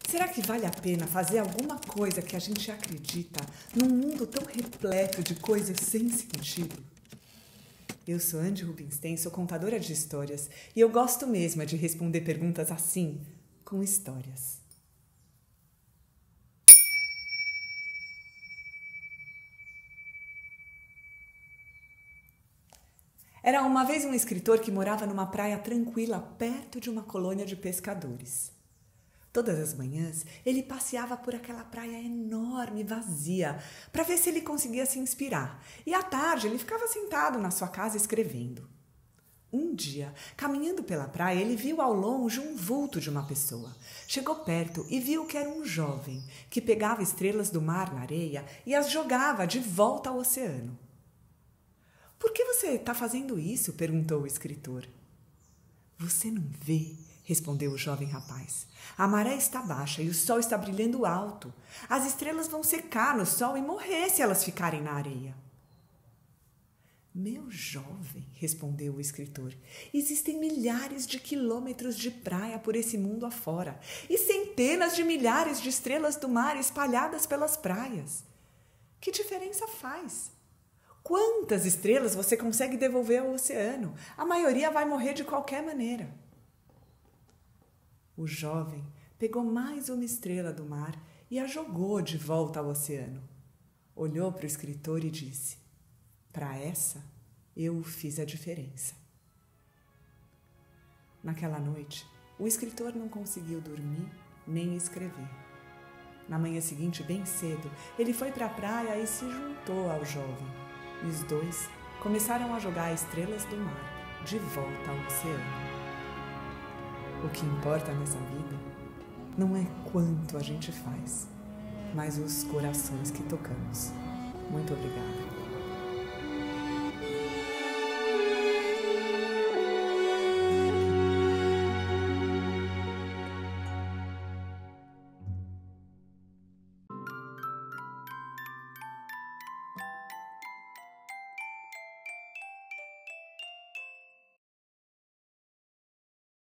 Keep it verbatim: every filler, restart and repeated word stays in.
Será que vale a pena fazer alguma coisa que a gente acredita num mundo tão repleto de coisas sem sentido? Eu sou Andy Rubinstein, sou contadora de histórias e eu gosto mesmo de responder perguntas assim, com histórias. Era uma vez um escritor que morava numa praia tranquila, perto de uma colônia de pescadores. Todas as manhãs, ele passeava por aquela praia enorme e vazia para ver se ele conseguia se inspirar. E à tarde, ele ficava sentado na sua casa escrevendo. Um dia, caminhando pela praia, ele viu ao longe um vulto de uma pessoa. Chegou perto e viu que era um jovem que pegava estrelas do mar na areia e as jogava de volta ao oceano. "Por que você está fazendo isso?" perguntou o escritor. "Você não vê?" respondeu o jovem rapaz. "A maré está baixa e o sol está brilhando alto. As estrelas vão secar no sol e morrer se elas ficarem na areia." "Meu jovem", respondeu o escritor, "existem milhares de quilômetros de praia por esse mundo afora e centenas de milhares de estrelas do mar espalhadas pelas praias. Que diferença faz? Quantas estrelas você consegue devolver ao oceano? A maioria vai morrer de qualquer maneira." O jovem pegou mais uma estrela do mar e a jogou de volta ao oceano. Olhou para o escritor e disse: "Para essa, eu fiz a diferença." Naquela noite, o escritor não conseguiu dormir nem escrever. Na manhã seguinte, bem cedo, ele foi para a praia e se juntou ao jovem. E os dois começaram a jogar estrelas do mar de volta ao oceano. O que importa nessa vida não é quanto a gente faz, mas os corações que tocamos. Muito obrigada.